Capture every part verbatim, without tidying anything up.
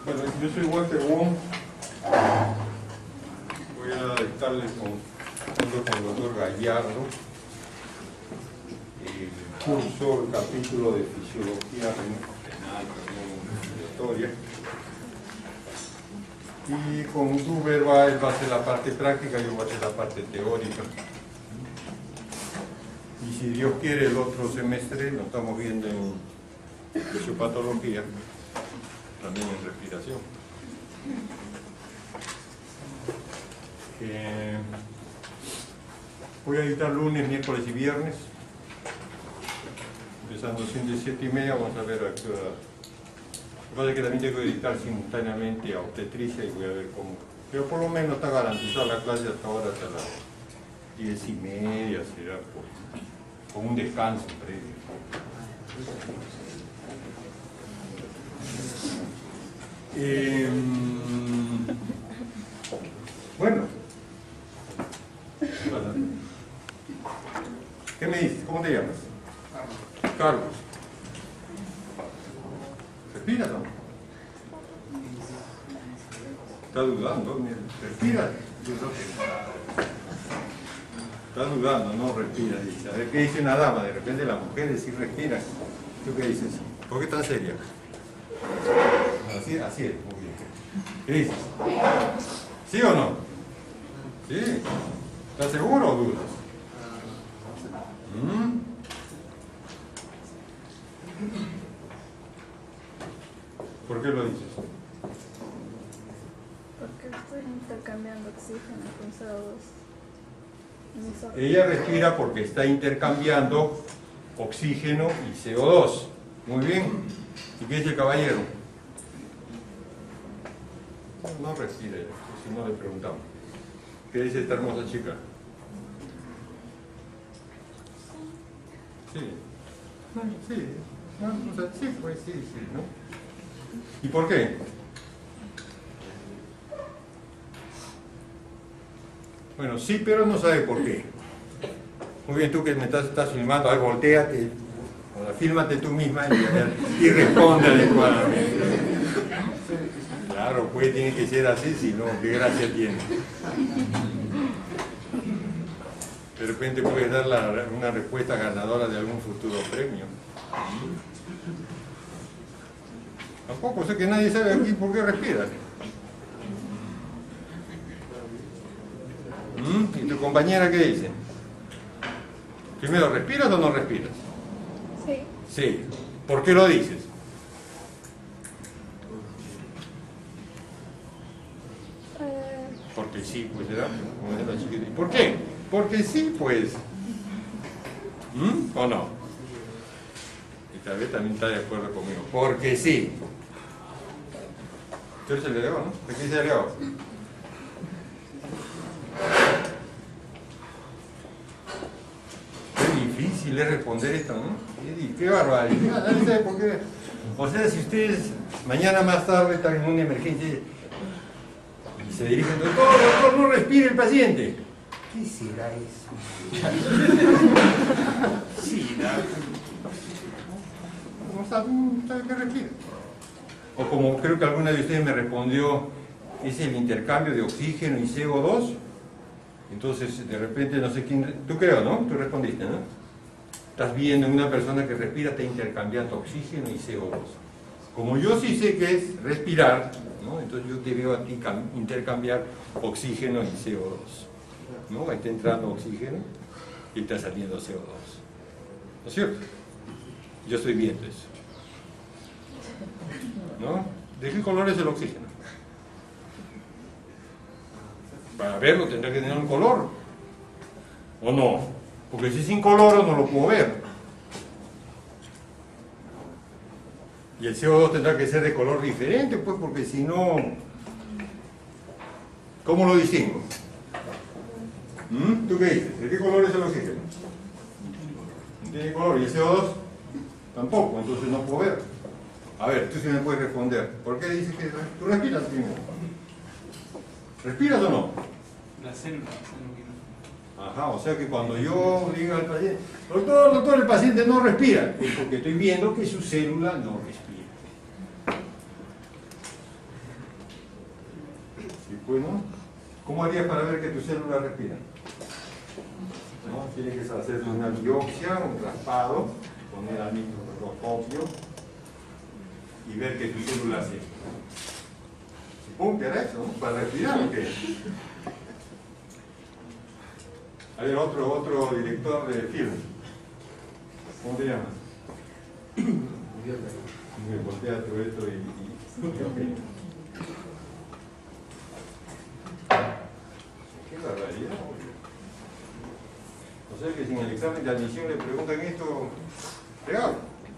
Bueno, yo soy Walter Wong. Voy a dictarles con, junto con el doctor Gallardo el curso, el capítulo de fisiología renal, respiratoria. Y con Gruber va, él va a hacer la parte práctica, yo voy a hacer la parte teórica. Y si Dios quiere, el otro semestre nos estamos viendo en fisiopatología, también en respiración. Eh, voy a editar lunes, miércoles y viernes, empezando siete, siete y media, vamos a ver a qué hora. Lo que pasa es que también tengo que editar simultáneamente a obstetricia y voy a ver cómo. Pero por lo menos está garantizada la clase hasta ahora, hasta las diez y media, será por, con un descanso previo. Eh, bueno, ¿qué me dices? ¿Cómo te llamas? Carlos. ¿Respiras o no? Está dudando, respira. Está dudando, no respira, dice. A ver qué dice una dama, de repente las mujeres sí respiran. ¿Tú qué dices? ¿Por qué tan seria? Así, así es, muy bien. ¿Qué dices? ¿Sí o no? ¿Sí? ¿Estás seguro o dudas? ¿Mm? ¿Por qué lo dices? Porque estoy intercambiando oxígeno con C O dos. Ella respira porque está intercambiando oxígeno y C O dos. Muy bien. ¿Y qué dice el caballero? No, no respira, si no le preguntamos. ¿Qué dice esta hermosa chica? Sí. Bueno, sí. Bueno, o sea, sí, pues sí, sí, ¿no? ¿Y por qué? Bueno, sí, pero no sabe por qué. Muy bien, tú que me estás, estás filmando, ahí volteate, o sea, fílmate tú misma y, y responde adecuadamente. Claro, pues tiene que ser así, si no, qué gracia tiene. De repente puedes dar la, una respuesta ganadora de algún futuro premio. Tampoco sé que nadie sabe aquí por qué respira. ¿Mm? ¿Y tu compañera qué dice? Primero, ¿respiras o no respiras? Sí. Sí. ¿Por qué lo dices? Eh, Porque sí, pues, ¿verdad? Como dice la chiquita. ¿Por qué? Porque sí, pues. ¿Mm? ¿O no? Y tal vez también está de acuerdo conmigo. Porque sí. Tú eres el Leo, ¿no? ¿De qué dice el Leo? Qué difícil es responder esto, ¿no? Qué, qué barbaridad. Nadie sabe por qué. O sea, si ustedes mañana más tarde están en una emergencia y se dirigen, doctor, doctor, no respire el paciente. ¿Qué será eso? Sí, no sabe, no sabe qué respira. O como creo que alguna de ustedes me respondió, es el intercambio de oxígeno y C O dos. Entonces, de repente, no sé quién, tú creo, ¿no? Tú respondiste, ¿no? Estás viendo en una persona que respira, está intercambiando oxígeno y C O dos. Como yo sí sé que es respirar, ¿no? Entonces yo te veo a ti intercambiar oxígeno y C O dos. ¿No? Está entrando oxígeno y está saliendo C O dos. ¿No es cierto? Yo estoy viendo eso. ¿No? ¿De qué color es el oxígeno? Para verlo tendrá que tener un color. ¿O no? Porque si es incoloro no lo puedo ver. Y el C O dos tendrá que ser de color diferente, pues, porque si no, ¿cómo lo distingo? ¿Mm? ¿Tú qué dices? ¿De qué color es el oxígeno? No tiene color. ¿Y el C O dos? Tampoco, entonces no puedo ver. A ver, tú sí me puedes responder. ¿Por qué dices que tú respiras primero? ¿Respiras o no? La célula. Ajá, o sea que cuando yo diga al paciente, doctor, doctor, el paciente no respira, es porque estoy viendo que su célula no respira. Bueno, ¿cómo harías para ver que tus células respiran? ¿No? Tienes que hacer una biopsia, un raspado, poner al microscopio y ver que tus células se... Supongo que era eso, ¿no? ¿Para respirar o qué? A ver, otro, otro director de film. ¿Cómo te llamas? Me voltea todo esto y... y... Okay. Qué barbaridad. O sea que si en el examen de admisión le preguntan esto, real.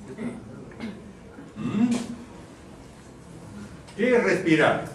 ¿Mm? ¿Qué es respirar?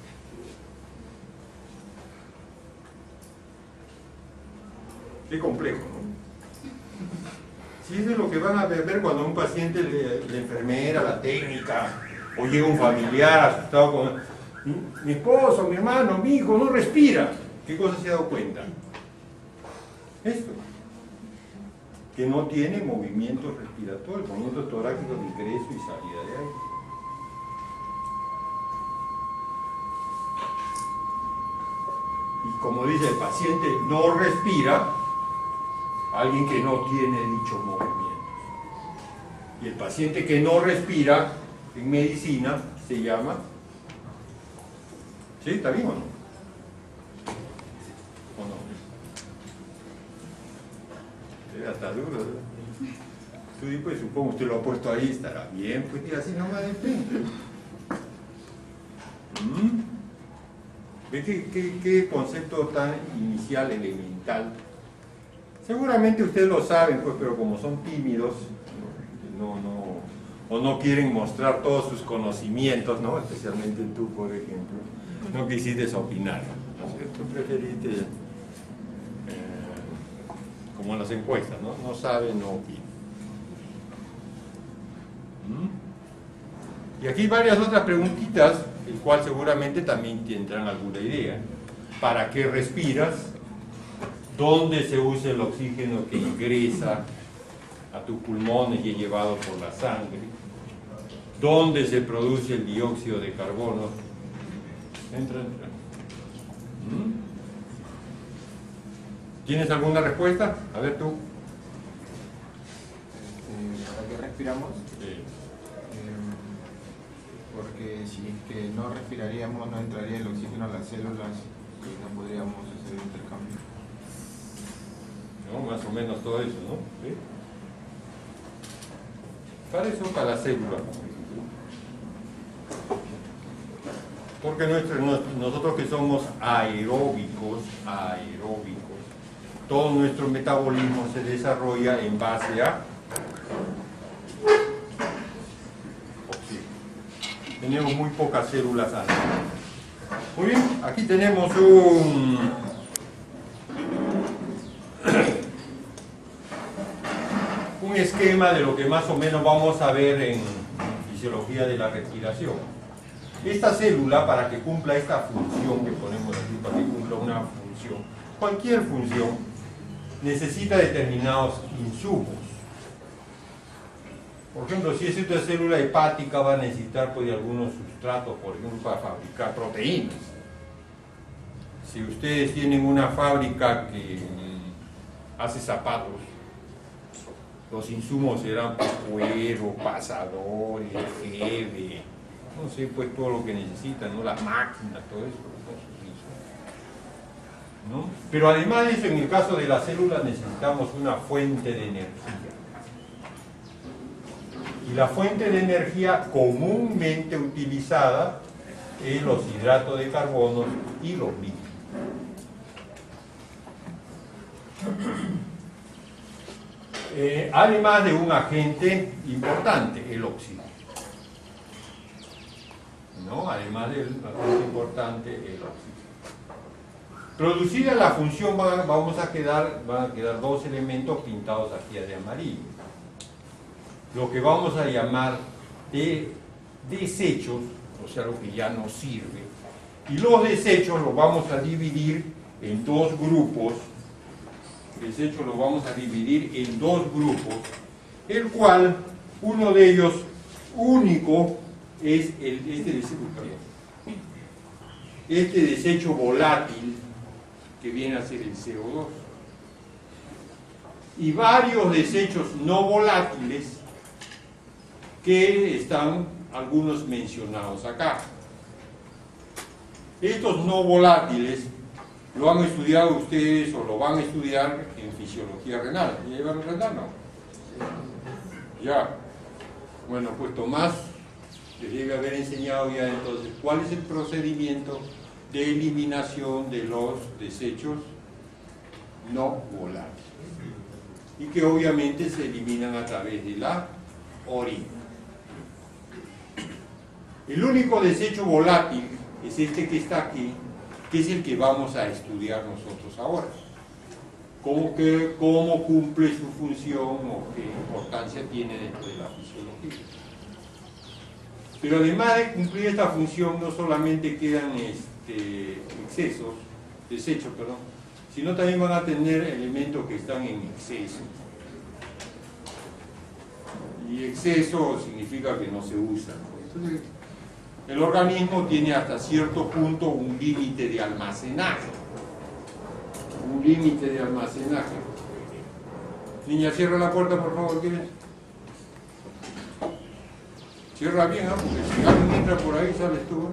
Qué complejo, ¿no? Si eso es lo que van a ver cuando a un paciente, le, la enfermera, la técnica, o llega un familiar asustado con... Mi esposo, mi hermano, mi hijo no respira. ¿Qué cosa se ha dado cuenta? Esto. Que no tiene movimiento respiratorio, movimiento torácico de ingreso y salida de aire. Y como dice el paciente, no respira alguien que no tiene dichos movimientos. Y el paciente que no respira, en medicina, se llama... ¿Sí? ¿Está bien o no? ¿O no? Está duro, ¿no? Tú, pues, supongo usted lo ha puesto ahí, estará bien, pues, y así nomás de frente. ¿Mm? ¿Ve qué, qué, qué concepto tan inicial, elemental? Seguramente ustedes lo saben, pues, pero como son tímidos, no, no, o no quieren mostrar todos sus conocimientos, ¿no? Especialmente tú, por ejemplo, no quisiste opinar, ¿no es cierto? Tú preferiste, eh, como en las encuestas, ¿no? No saben, no opinan. ¿Mm? Y aquí varias otras preguntitas, el cual seguramente también tendrán alguna idea. ¿Para qué respiras? ¿Dónde se usa el oxígeno que ingresa a tus pulmones y es llevado por la sangre? ¿Dónde se produce el dióxido de carbono? Entra, entra. ¿Mm? ¿Tienes alguna respuesta? A ver tú. Eh, ¿Para qué respiramos? Sí. Eh, porque si es que no respiraríamos, no entraría el oxígeno a las células y no podríamos hacer el intercambio. ¿No? Más o menos todo eso, ¿no? ¿Sí? Para eso, para la célula. Porque nuestro, nosotros que somos aeróbicos, aeróbicos, todo nuestro metabolismo se desarrolla en base a oxígeno. Tenemos muy pocas células antes. Muy bien, aquí tenemos un... un esquema de lo que más o menos vamos a ver en fisiología de la respiración. Esta célula, para que cumpla esta función que ponemos aquí, para que cumpla una función, cualquier función, necesita determinados insumos. Por ejemplo, si es una célula hepática, va a necesitar pues, de algunos sustratos, por ejemplo, para fabricar proteínas. Si ustedes tienen una fábrica que hace zapatos, los insumos serán pues, cuero, pasadores, jeve, no sé, pues todo lo que necesitan, ¿no? Las máquinas, todo eso, ¿no? Pero además de eso, en el caso de las células necesitamos una fuente de energía. Y la fuente de energía comúnmente utilizada es los hidratos de carbono y los líquidos. Eh, además de un agente importante, el oxígeno. ¿No? Además del agente importante, el oxígeno. Producida la función, va, vamos a quedar, van a quedar dos elementos pintados aquí de amarillo. Lo que vamos a llamar de desechos, o sea, lo que ya no sirve. Y los desechos los vamos a dividir en dos grupos. Desechos los vamos a dividir en dos grupos, el cual uno de ellos único es el, este desecho. este desecho volátil que viene a ser el C O dos y varios desechos no volátiles que están algunos mencionados acá. Estos no volátiles lo han estudiado ustedes o lo van a estudiar en fisiología renal. ¿Ya llevan renal? No. Ya. Bueno, pues Tomás les debe haber enseñado ya entonces cuál es el procedimiento de eliminación de los desechos no volátiles y que obviamente se eliminan a través de la orina. El único desecho volátil es este que está aquí, que es el que vamos a estudiar nosotros ahora. ¿Cómo, que, cómo cumple su función o qué importancia tiene dentro de la fisiología? Pero además de cumplir esta función, no solamente quedan este, excesos, desechos, perdón, sino también van a tener elementos que están en exceso. Y exceso significa que no se usan. Entonces, el organismo tiene hasta cierto punto un límite de almacenaje. Un límite de almacenaje. Niña, cierra la puerta, por favor, ¿quieres? Cierra bien, ¿no? Porque si alguien entra por ahí, sales tú.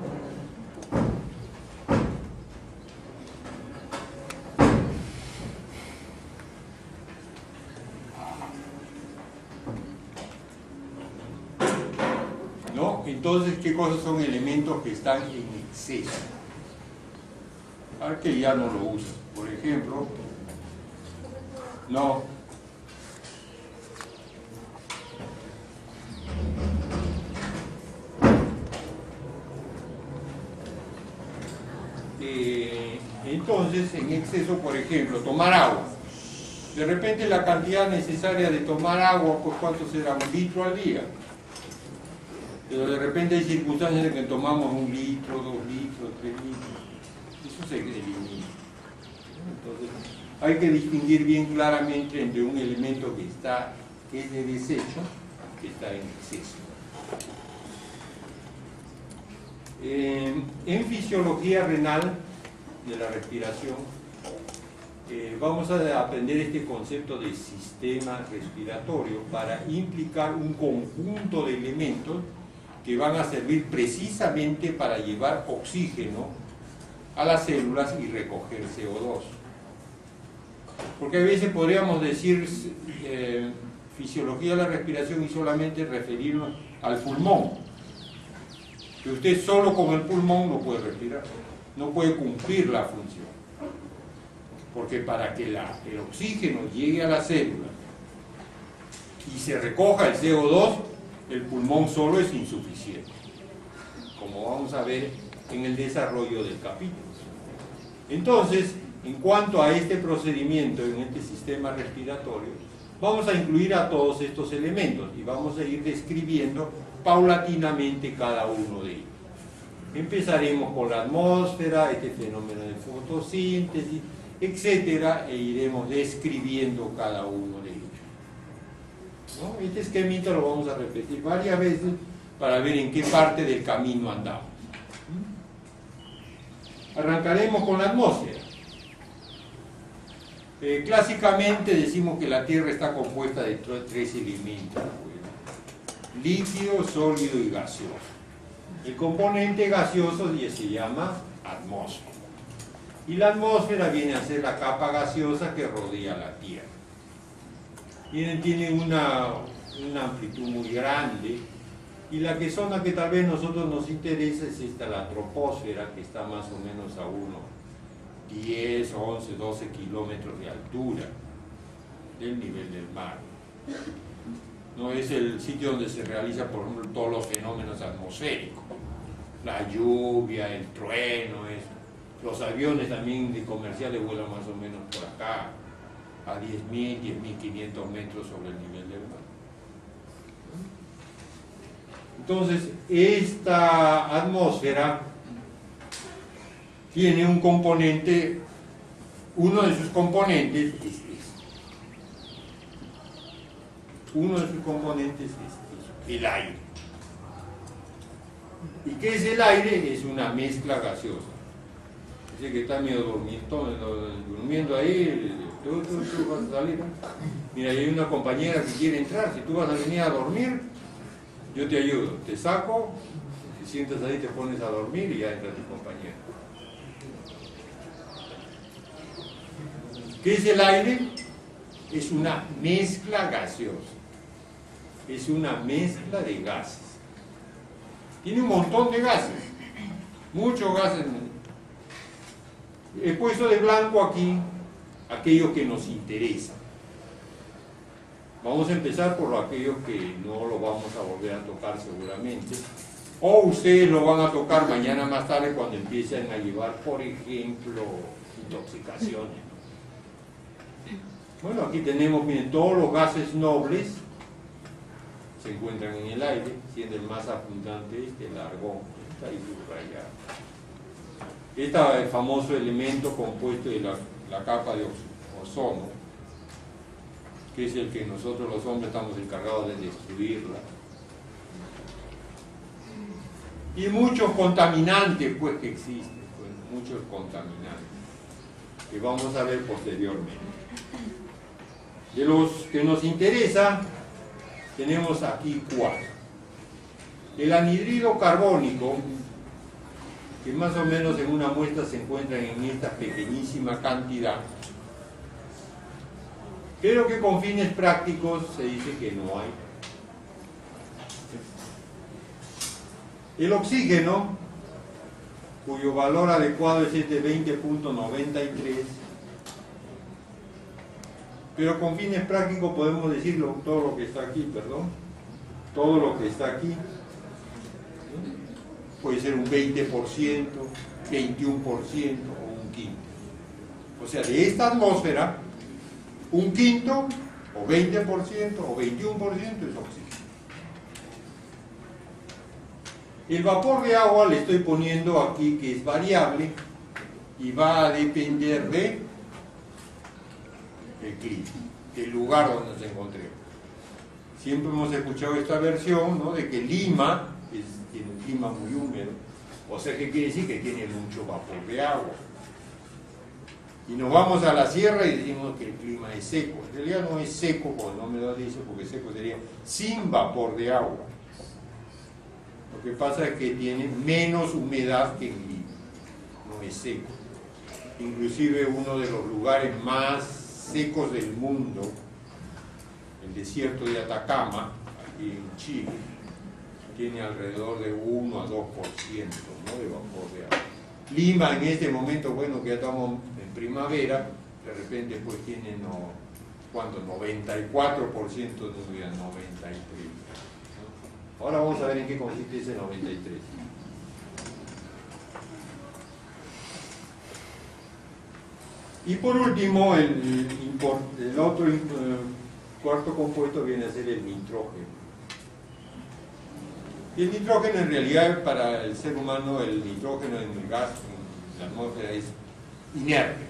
¿No? Entonces, ¿qué cosas son elementos que están en exceso? A ver que ya no lo usan. Por ejemplo, no. Eh, entonces, en exceso, por ejemplo, tomar agua. De repente la cantidad necesaria de tomar agua, pues ¿cuánto será? Un litro al día. Pero de repente hay circunstancias en que tomamos un litro, dos litros, tres litros. Eso se elimina. Entonces, hay que distinguir bien claramente entre un elemento que está que es de desecho y que está en exceso. Eh, en fisiología renal de la respiración eh, vamos a aprender este concepto de sistema respiratorio para implicar un conjunto de elementos que van a servir precisamente para llevar oxígeno a las células y recoger C O dos. Porque a veces podríamos decir eh, fisiología de la respiración y solamente referirnos al pulmón. Que usted solo con el pulmón no puede respirar, no puede cumplir la función. Porque para que la, el oxígeno llegue a la célula y se recoja el C O dos, el pulmón solo es insuficiente, como vamos a ver en el desarrollo del capítulo. Entonces, en cuanto a este procedimiento en este sistema respiratorio, vamos a incluir a todos estos elementos y vamos a ir describiendo paulatinamente cada uno de ellos. Empezaremos con la atmósfera, este fenómeno de fotosíntesis, etcétera, e iremos describiendo cada uno de ellos. ¿No? Este esquemita lo vamos a repetir varias veces para ver en qué parte del camino andamos. Arrancaremos con la atmósfera. Eh, clásicamente decimos que la Tierra está compuesta de tres elementos: líquido, sólido y gaseoso. El componente gaseoso se llama atmósfera. Y la atmósfera viene a ser la capa gaseosa que rodea la Tierra. Tiene una, una amplitud muy grande, y la que zona que tal vez a nosotros nos interesa es esta, la troposfera, que está más o menos a unos diez, once, doce kilómetros de altura del nivel del mar. No es el sitio donde se realiza, por ejemplo, todos los fenómenos atmosféricos, la lluvia, el trueno, eso. Los aviones también de comerciales vuelan más o menos por acá, a diez mil, diez mil quinientos metros sobre el nivel del mar. Entonces, esta atmósfera tiene un componente, uno de sus componentes es este. Uno de sus componentes es este, el aire. ¿Y qué es el aire? Es una mezcla gaseosa. Así que está medio dormitón, durmiendo ahí, tú, tú, tú vas a salir. Mira, hay una compañera que quiere entrar, si tú vas a venir a dormir, yo te ayudo, te saco, te sientas ahí, te pones a dormir y ya entra tu compañera. ¿Qué es el aire? Es una mezcla gaseosa, es una mezcla de gases. Tiene un montón de gases, muchos gases. He puesto de blanco aquí aquellos que nos interesan. Vamos a empezar por aquellos que no lo vamos a volver a tocar seguramente, o ustedes lo van a tocar mañana más tarde cuando empiecen a llevar, por ejemplo, intoxicaciones. Bueno, aquí tenemos, miren, todos los gases nobles se encuentran en el aire, siendo el más abundante este, el argón, está ahí subrayado. Este es el famoso elemento compuesto de la, la capa de ozono, que es el que nosotros los hombres estamos encargados de destruirla. Y muchos contaminantes pues que existen, pues, muchos contaminantes, que vamos a ver posteriormente. De los que nos interesa, tenemos aquí cuatro. El anhidrido carbónico, que más o menos en una muestra se encuentran en esta pequeñísima cantidad, pero que con fines prácticos se dice que no hay. El oxígeno, cuyo valor adecuado es este veinte punto noventa y tres, pero con fines prácticos podemos decirlo, todo lo que está aquí, perdón, todo lo que está aquí, puede ser un veinte por ciento, veintiuno por ciento o un quinto. O sea, de esta atmósfera, un quinto o veinte por ciento o veintiuno por ciento es oxígeno. El vapor de agua le estoy poniendo aquí que es variable y va a depender de el clima, del lugar donde nos encontremos. Siempre hemos escuchado esta versión, ¿no?, de que Lima es, tiene un clima muy húmedo, o sea, ¿qué quiere decir? Que tiene mucho vapor de agua. Y nos vamos a la sierra y decimos que el clima es seco. En realidad no es seco, como el nombre lo dice, porque seco sería sin vapor de agua. Lo que pasa es que tiene menos humedad que en Lima, no es seco. Inclusive uno de los lugares más secos del mundo, el desierto de Atacama, aquí en Chile, tiene alrededor de uno a dos por ciento, ¿no?, de vapor de agua. Lima en este momento, bueno, que ya estamos en primavera, de repente pues tiene, no, ¿cuánto? noventa y cuatro por ciento de humedad, noventa y tres por ciento. ¿No? Ahora vamos a ver en qué consiste ese noventa y tres por ciento. Y por último, el, el, el otro el cuarto compuesto viene a ser el nitrógeno. Y el nitrógeno en realidad para el ser humano, el nitrógeno en el gas, en la atmósfera, es inerte.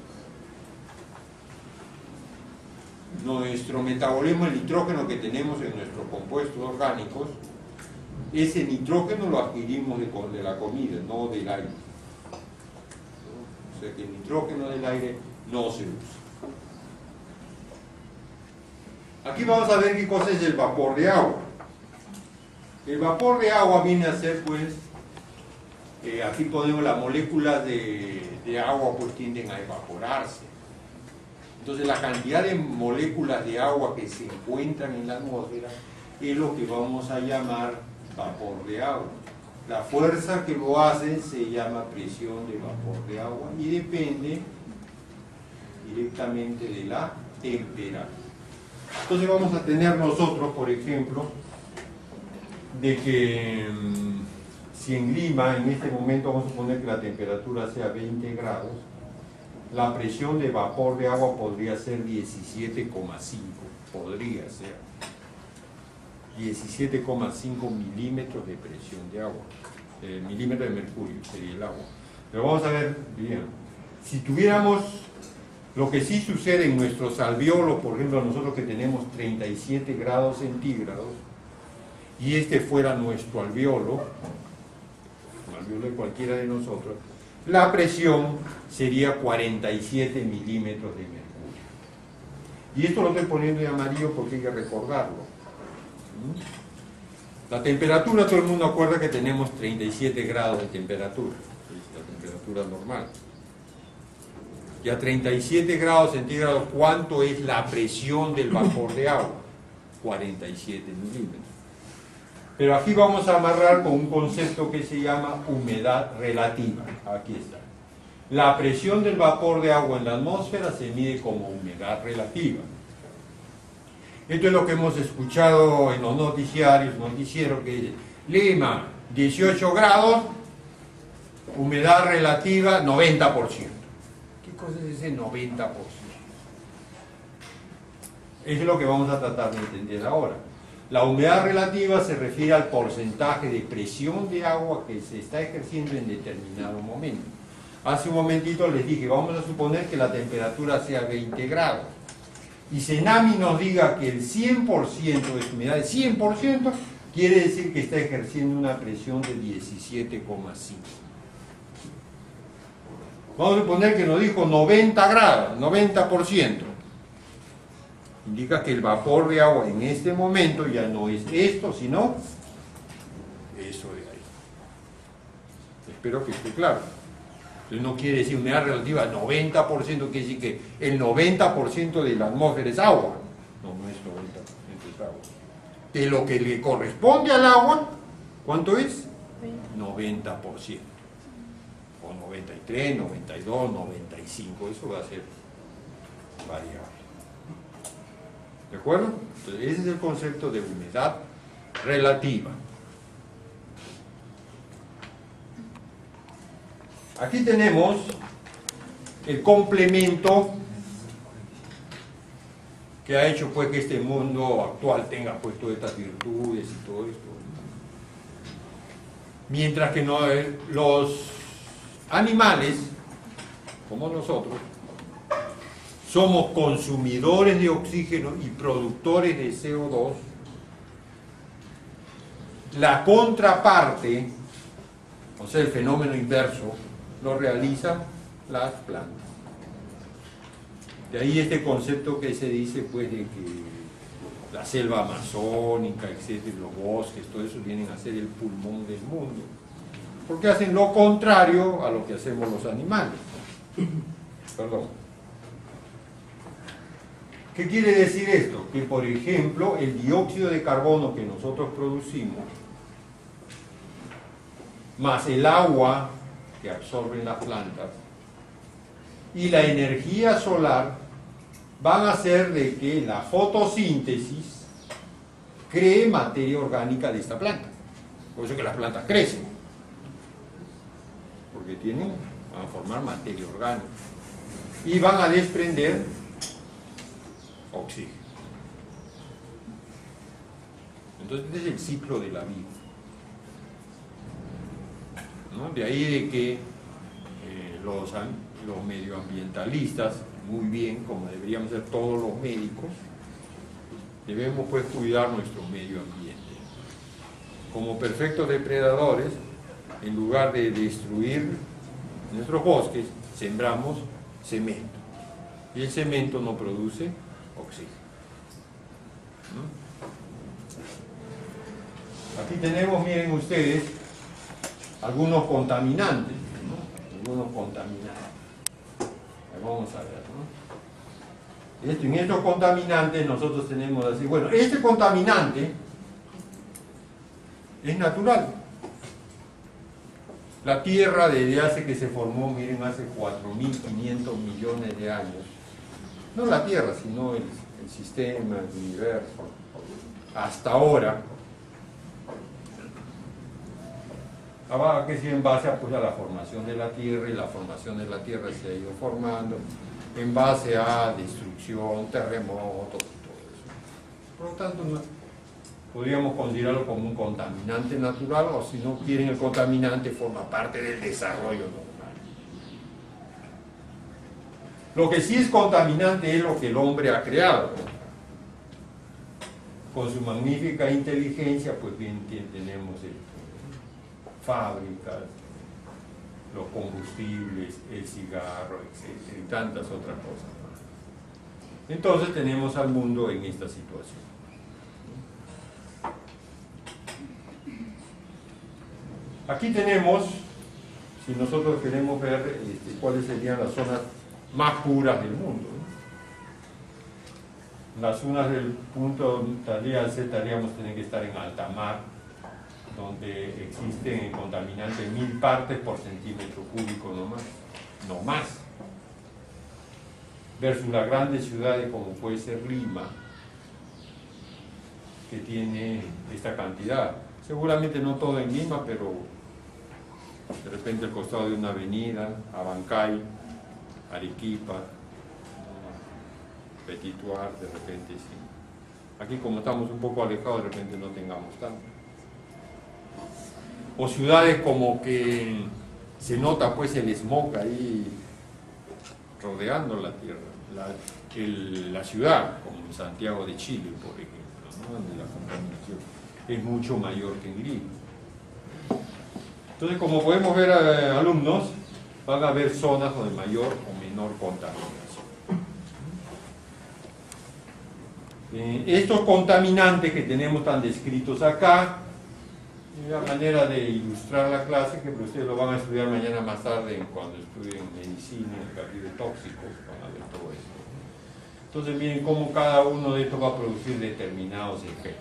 Nuestro metabolismo, el nitrógeno que tenemos en nuestros compuestos orgánicos, ese nitrógeno lo adquirimos de, de la comida, no del aire. O sea que el nitrógeno del aire no se usa. Aquí vamos a ver qué cosa es el vapor de agua. El vapor de agua viene a ser, pues, eh, aquí ponemos las moléculas de, de agua, pues tienden a evaporarse. Entonces la cantidad de moléculas de agua que se encuentran en la atmósfera es lo que vamos a llamar vapor de agua. La fuerza que lo hace se llama presión de vapor de agua y depende directamente de la temperatura. Entonces vamos a tener nosotros, por ejemplo, de que mmm, si en Lima en este momento vamos a suponer que la temperatura sea veinte grados, la presión de vapor de agua podría ser diecisiete coma cinco, podría ser diecisiete coma cinco milímetros de presión de agua, eh, milímetros de mercurio sería el agua. Pero vamos a ver bien, si tuviéramos lo que sí sucede en nuestros alvéolos, por ejemplo nosotros que tenemos treinta y siete grados centígrados, y este fuera nuestro alvéolo, el alvéolo de cualquiera de nosotros, la presión sería cuarenta y siete milímetros de mercurio. Y esto lo estoy poniendo en amarillo porque hay que recordarlo. La temperatura, todo el mundo acuerda que tenemos treinta y siete grados de temperatura, es la temperatura normal. Y a treinta y siete grados centígrados, ¿cuánto es la presión del vapor de agua? cuarenta y siete milímetros. Pero aquí vamos a amarrar con un concepto que se llama humedad relativa. Aquí está. La presión del vapor de agua en la atmósfera se mide como humedad relativa. Esto es lo que hemos escuchado en los noticiarios, noticieros, que dice Lima, dieciocho grados, humedad relativa noventa por ciento. ¿Qué cosa es ese noventa por ciento? Eso es lo que vamos a tratar de entender ahora. La humedad relativa se refiere al porcentaje de presión de agua que se está ejerciendo en determinado momento. Hace un momentito les dije, vamos a suponer que la temperatura sea veinte grados. Y Senami nos diga que el cien por ciento de su humedad es cien por ciento, quiere decir que está ejerciendo una presión de diecisiete coma cinco. Vamos a suponer que nos dijo noventa grados, noventa por ciento. Indica que el vapor de agua en este momento ya no es esto, sino eso de ahí. Espero que esté claro. Entonces no quiere decir humedad relativa noventa por ciento, quiere decir que el noventa por ciento de la atmósfera es agua. No, no es noventa por ciento, es agua. De lo que le corresponde al agua, ¿cuánto es? noventa por ciento. O noventa y tres, noventa y dos, noventa y cinco, eso va a ser variable. ¿De acuerdo? Entonces, ese es el concepto de humedad relativa. Aquí tenemos el complemento que ha hecho pues que este mundo actual tenga pues todas estas virtudes y todo esto. Mientras que no, los animales, como nosotros, somos consumidores de oxígeno y productores de C O dos, la contraparte, o sea, el fenómeno inverso, lo realizan las plantas. De ahí este concepto que se dice, pues, de que la selva amazónica, etcétera, los bosques, todo eso vienen a ser el pulmón del mundo. Porque hacen lo contrario a lo que hacemos los animales. Perdón. ¿Qué quiere decir esto? Que, por ejemplo, el dióxido de carbono que nosotros producimos, más el agua que absorben las plantas y la energía solar, van a hacer de que la fotosíntesis cree materia orgánica de esta planta. Por eso que las plantas crecen, porque tienen, van a formar materia orgánica y van a desprender oxígeno. Entonces este es el ciclo de la vida, ¿no? De ahí de que eh, los, los medioambientalistas, muy bien, como deberíamos ser todos los médicos, debemos pues cuidar nuestro medio ambiente. Como perfectos depredadores, en lugar de destruir nuestros bosques, sembramos cemento. Y el cemento no produce oxígeno. ¿No? Aquí tenemos, miren ustedes, algunos contaminantes, ¿no? Algunos contaminantes. Vamos a ver, ¿no? Esto, en estos contaminantes nosotros tenemos así, bueno, este contaminante es natural. La Tierra, desde hace que se formó, miren, hace cuatro mil quinientos millones de años, no la Tierra, sino el, el sistema, el universo, hasta ahora, que es en base a, pues, a la formación de la Tierra, y la formación de la Tierra se ha ido formando en base a destrucción, terremotos, todo eso. Por lo tanto, no, podríamos considerarlo como un contaminante natural, o si no quieren, el contaminante forma parte del desarrollo normal. Lo que sí es contaminante es lo que el hombre ha creado, ¿no? Con su magnífica inteligencia, pues bien tenemos el fábricas, los combustibles, el cigarro, etcétera, y tantas otras cosas más. Entonces tenemos al mundo en esta situación. Aquí tenemos, si nosotros queremos ver este, cuáles serían las zonas más puras del mundo, ¿no? Las zonas del punto tarea C estaríamos tener que estar en alta mar, donde existen contaminantes mil partes por centímetro cúbico no más, no más, versus las grandes ciudades como puede ser Lima, que tiene esta cantidad. Seguramente no todo en Lima, pero de repente al costado de una avenida, Abancay, Arequipa, Petituar, de repente sí. Aquí como estamos un poco alejados, de repente no tengamos tanto. O ciudades como que se nota pues el smog ahí rodeando la tierra, la, el, la ciudad, como en Santiago de Chile, por ejemplo, ¿no? Donde la contaminación es mucho mayor que en Lima. Entonces, como podemos ver, eh, alumnos, van a haber zonas de mayor o menor contaminación. Eh, estos contaminantes que tenemos tan descritos acá, una manera de ilustrar la clase, que ustedes lo van a estudiar mañana más tarde cuando estudien medicina, en el capítulo de tóxicos, van a ver todo esto. Entonces miren cómo cada uno de estos va a producir determinados efectos.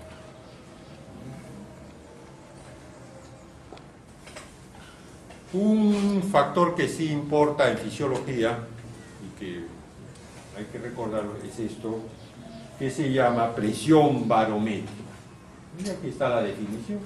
Un factor que sí importa en fisiología y que hay que recordarlo es esto, que se llama presión barométrica. Y aquí está la definición,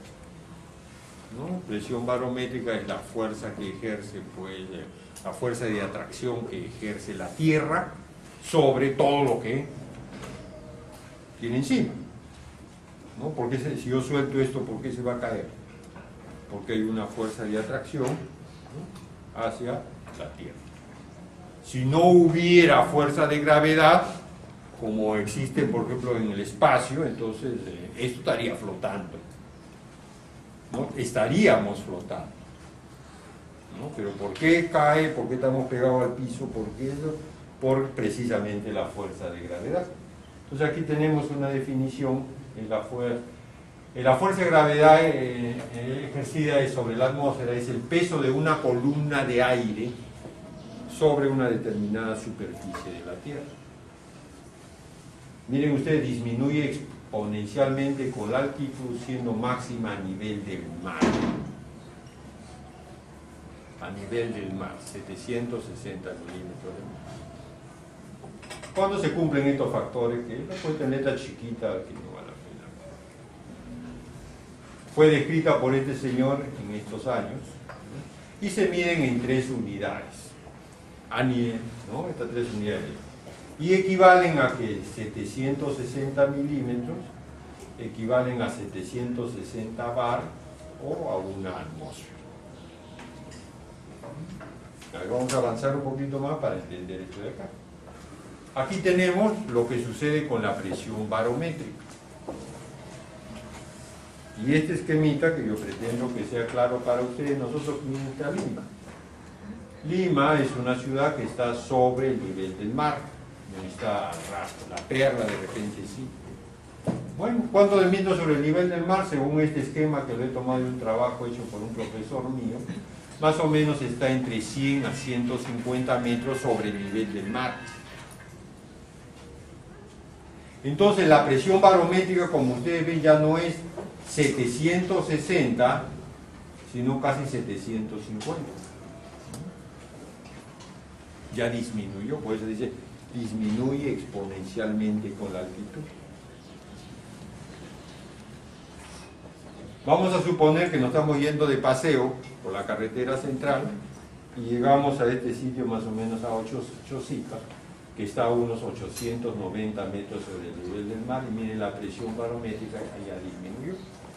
¿no? Presión barométrica es la fuerza que ejerce, pues, la fuerza de atracción que ejerce la Tierra sobre todo lo que tiene encima, ¿no? Porque si yo suelto esto, ¿por qué se va a caer? Porque hay una fuerza de atracción, ¿no?, hacia la Tierra. Si no hubiera fuerza de gravedad, como existe por ejemplo en el espacio, entonces eh, esto estaría flotando, ¿no? Estaríamos flotando, ¿no? Pero ¿por qué cae? ¿Por qué estamos pegados al piso? ¿Por qué eso? Por precisamente la fuerza de gravedad. Entonces aquí tenemos una definición en la fuerza. La fuerza de gravedad eh, ejercida sobre la atmósfera es el peso de una columna de aire sobre una determinada superficie de la Tierra. Miren ustedes, disminuye exponencialmente con la altitud, siendo máxima a nivel del mar. A nivel del mar, setecientos sesenta milímetros de mar. ¿Cuándo se cumplen estos factores? Que la fuente chiquita que no vale la pena. Fue descrita por este señor en estos años y se miden en tres unidades. A nivel, ¿no? Estas tres unidades. Y equivalen a que setecientos sesenta milímetros equivalen a setecientos sesenta bar o a una atmósfera. Ahora vamos a avanzar un poquito más para entender esto de acá. Aquí tenemos lo que sucede con la presión barométrica. Y este esquemita que yo pretendo que sea claro para ustedes, nosotros vinimos a Lima. Lima es una ciudad que está sobre el nivel del mar. No está al rastro, la Perla de repente sí. Bueno, ¿cuánto desmiento sobre el nivel del mar? Según este esquema que lo he tomado de un trabajo hecho por un profesor mío, más o menos está entre cien a ciento cincuenta metros sobre el nivel del mar. Entonces la presión barométrica, como ustedes ven, ya no es setecientos sesenta, sino casi setecientos cincuenta. Ya disminuyó, por eso dice disminuye exponencialmente con la altitud. Vamos a suponer que nos estamos yendo de paseo por la carretera central y llegamos a este sitio más o menos a Chosica, que está a unos ochocientos noventa metros sobre el nivel del mar, y miren la presión barométrica que ya disminuyó.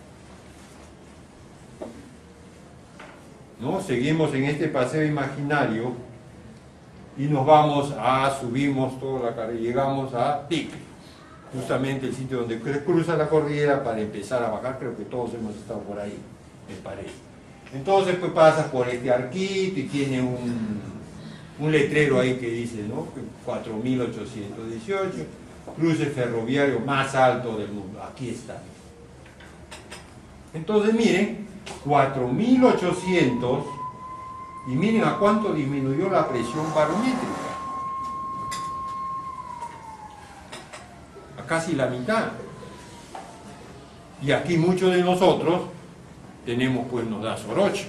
¿No? Seguimos en este paseo imaginario y nos vamos a, subimos toda la carretera, llegamos a Tigre, justamente el sitio donde cruza la cordillera para empezar a bajar. Creo que todos hemos estado por ahí, me parece. Entonces pues pasa por este arquito y tiene un, un letrero ahí que dice, ¿no? cuatro mil ochocientos dieciocho, cruce ferroviario más alto del mundo. Aquí está. Entonces miren, cuatro mil ochocientos, y miren a cuánto disminuyó la presión barométrica. A casi la mitad. Y aquí muchos de nosotros tenemos, pues nos da soroche.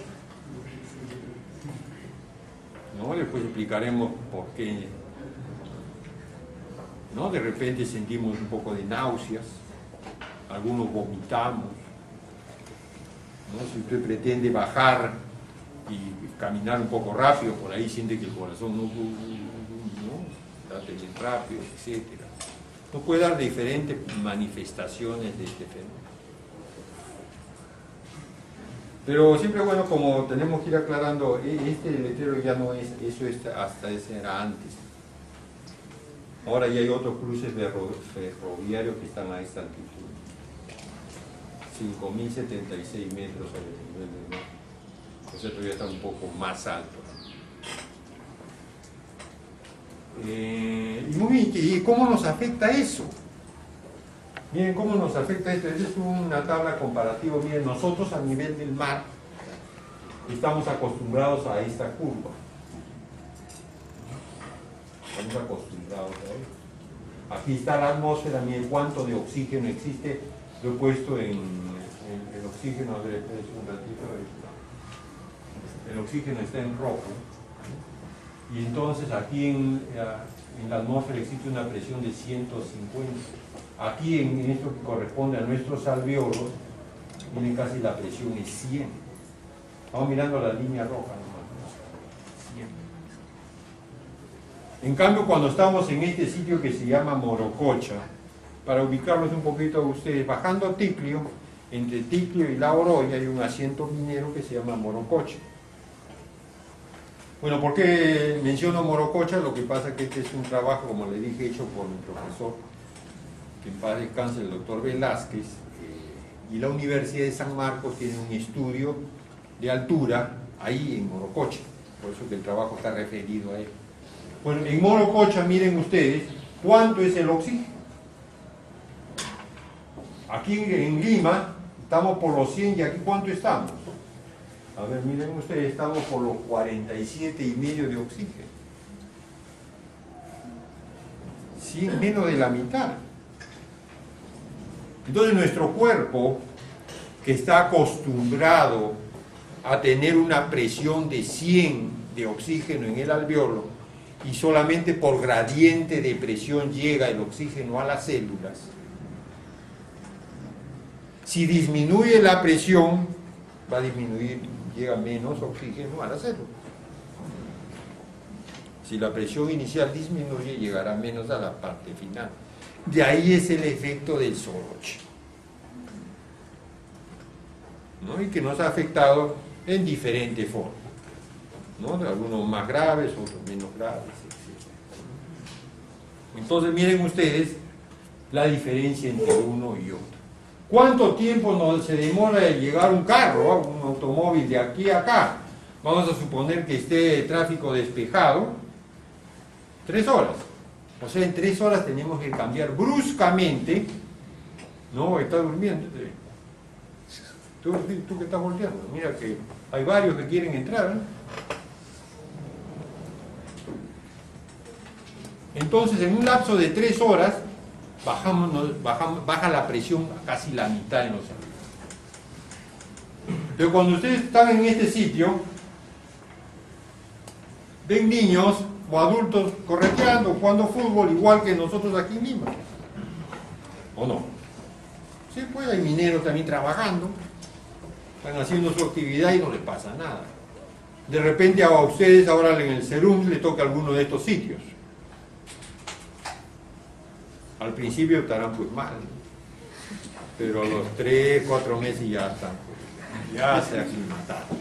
¿No? Después explicaremos por qué. ¿No? De repente sentimos un poco de náuseas, algunos vomitamos. ¿No? Si usted pretende bajar y caminar un poco rápido, por ahí siente que el corazón no, no late bien rápido, etcétera. No puede dar diferentes manifestaciones de este fenómeno. Pero siempre bueno, como tenemos que ir aclarando, este letrero ya no es, eso es, hasta ese era antes. Ahora ya hay otros cruces ferroviarios que están a esta altitud. cinco mil setenta y seis metros sobre el nivel del mar. O sea, todavía está un poco más alto. Eh, y muy bien, ¿y cómo nos afecta eso? Miren cómo nos afecta esto. Esta es una tabla comparativa. Miren, nosotros a nivel del mar estamos acostumbrados a esta curva. Estamos acostumbrados a esto. Aquí está la atmósfera, miren cuánto de oxígeno existe. Lo he puesto en el, el oxígeno, a ver, espérense un ratito. El oxígeno está en rojo. Y entonces aquí en, en la atmósfera existe una presión de ciento cincuenta. Aquí en, en esto que corresponde a nuestros alvéolos, miren, casi la presión es cien. Vamos mirando la línea roja nomás, cien. En cambio, cuando estamos en este sitio que se llama Morococha, para ubicarlos un poquito a ustedes, bajando a Ticlio, entre Ticlio y La Oroya hay un asiento minero que se llama Morococha. Bueno, ¿por qué menciono Morococha? Lo que pasa es que este es un trabajo, como le dije, hecho por mi profesor, que en paz descanse, el doctor Velázquez, eh, y la Universidad de San Marcos tiene un estudio de altura ahí en Morococha, por eso que el trabajo está referido a él. Bueno, en Morococha, miren ustedes, ¿cuánto es el oxígeno? Aquí en Lima estamos por los cien, y aquí ¿cuánto estamos? A ver, miren ustedes, estamos por los cuarenta y siete y medio de oxígeno. Sí, menos de la mitad. Entonces nuestro cuerpo, que está acostumbrado a tener una presión de cien de oxígeno en el alvéolo, y solamente por gradiente de presión llega el oxígeno a las células, si disminuye la presión, va a disminuir, llega menos oxígeno a la célula. Si la presión inicial disminuye, llegará menos a la parte final. De ahí es el efecto del soroche, ¿no? Y que nos ha afectado en diferentes formas, ¿no? Algunos más graves, otros menos graves, etcétera. Entonces miren ustedes la diferencia entre uno y otro. ¿Cuánto tiempo nos se demora en llegar un carro, un automóvil de aquí a acá? Vamos a suponer que esté tráfico despejado, tres horas. O sea, en tres horas tenemos que cambiar bruscamente. No, está durmiendo. Tú, tú que estás volteando, mira que hay varios que quieren entrar, ¿eh? Entonces, en un lapso de tres horas, bajamos, bajamos, baja la presión a casi la mitad en los aviones. Pero cuando ustedes están en este sitio, ven niños o adultos correteando, jugando fútbol, igual que nosotros aquí en Lima. ¿O no? Sí, pues hay mineros también trabajando, están haciendo su actividad y no les pasa nada. De repente a ustedes ahora en el Serum le toca alguno de estos sitios. Al principio estarán pues mal, pero a los tres, cuatro meses ya están, ya se aclimataron,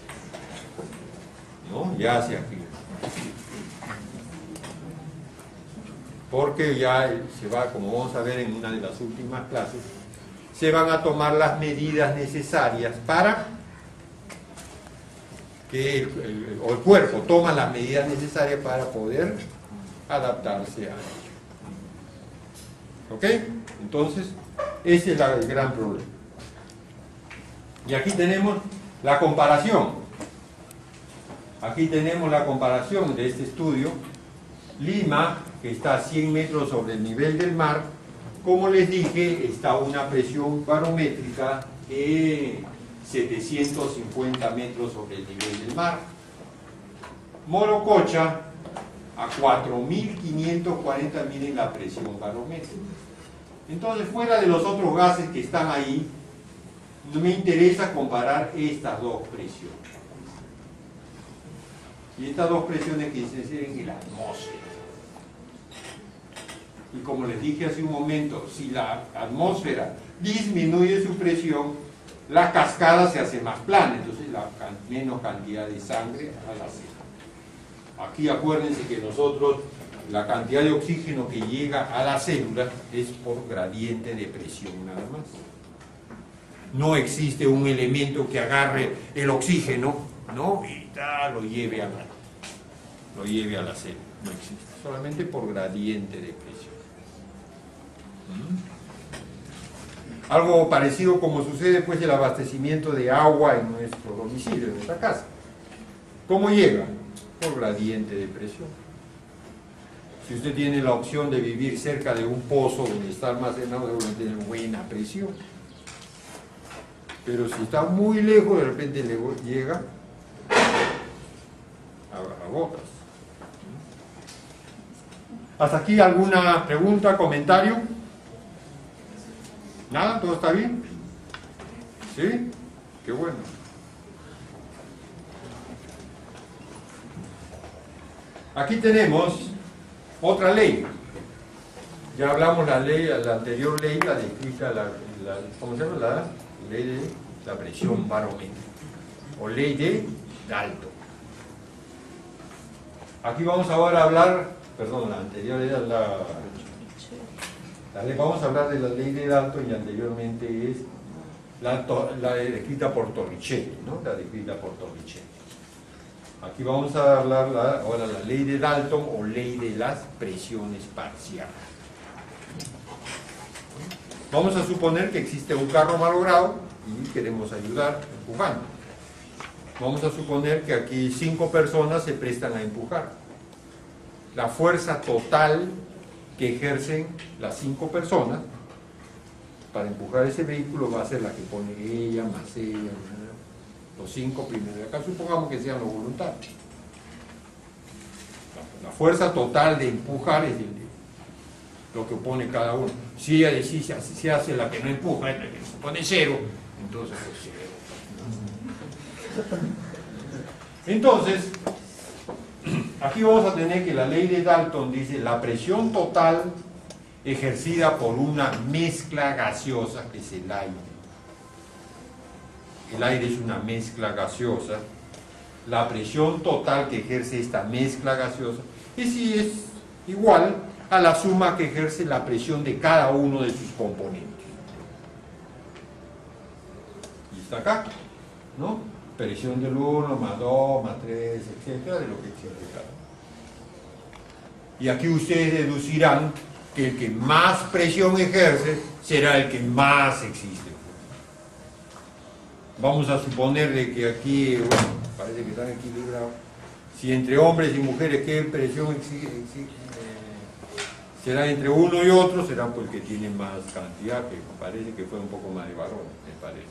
¿no? Ya se aclimataron. Porque ya se va, como vamos a ver en una de las últimas clases, se van a tomar las medidas necesarias para que el, el, o el cuerpo toma las medidas necesarias para poder adaptarse a ello. ¿Ok? Entonces, ese es la, el gran problema. Y aquí tenemos la comparación. Aquí tenemos la comparación de este estudio. Lima, que está a cien metros sobre el nivel del mar, como les dije, está a una presión barométrica de setecientos cincuenta metros sobre el nivel del mar. Morococha, a cuatro mil quinientos cuarenta, miren la presión barométrica. Entonces, fuera de los otros gases que están ahí, me interesa comparar estas dos presiones. Y estas dos presiones que se hacen en la atmósfera. Y como les dije hace un momento, si la atmósfera disminuye su presión, la cascada se hace más plana, entonces la menos cantidad de sangre a la célula. Aquí acuérdense que nosotros, la cantidad de oxígeno que llega a la célula es por gradiente de presión nada más. No existe un elemento que agarre el oxígeno, ¿no? Y tal, lo lleve a la, lo lleve a la célula. No existe, solamente por gradiente de presión. ¿Mm? Algo parecido como sucede pues el abastecimiento de agua en nuestro domicilio, en nuestra casa. ¿Cómo llega? Por gradiente de presión. Si usted tiene la opción de vivir cerca de un pozo donde está almacenado, debe tener buena presión. Pero si está muy lejos, de repente le llega a, a gotas. ¿Hasta aquí alguna pregunta, comentario? ¿Nada? ¿Todo está bien? ¿Sí? Qué bueno. Aquí tenemos otra ley. Ya hablamos la ley, la anterior ley, la descrita, la, la, ¿cómo se llama? La ley de la presión barométrica, o ley de Dalton. Aquí vamos ahora a hablar, perdón, la anterior era la, la ley, vamos a hablar de la ley de Dalton, y anteriormente es la, la descrita por Torricelli, ¿no? La descrita por Torricelli. Aquí vamos a hablar la, ahora la ley de Dalton, o ley de las presiones parciales. Vamos a suponer que existe un carro malogrado y queremos ayudar empujando. Vamos a suponer que aquí cinco personas se prestan a empujar. La fuerza total que ejercen las cinco personas para empujar ese vehículo va a ser la que pone ella, más ella, los cinco primeros. Acá supongamos que sean los voluntarios. La, la fuerza total de empujar es el, lo que pone cada uno. Si ella decide, si se hace la que no empuja, la que se pone cero, entonces pues cero. Entonces, aquí vamos a tener que la ley de Dalton dice la presión total ejercida por una mezcla gaseosa, que es el aire. El aire es una mezcla gaseosa. La presión total que ejerce esta mezcla gaseosa es, es igual a la suma que ejerce la presión de cada uno de sus componentes. Y está acá, ¿no? Presión del uno, más dos, más tres, etcétera, de lo que existe cada uno. Y aquí ustedes deducirán que el que más presión ejerce será el que más existe. Vamos a suponer de que aquí, bueno, parece que están equilibrados. Si entre hombres y mujeres, ¿qué presión exige? exige eh, será entre uno y otro, será pues el que tiene más cantidad, que parece que fue un poco más de varones, me parece.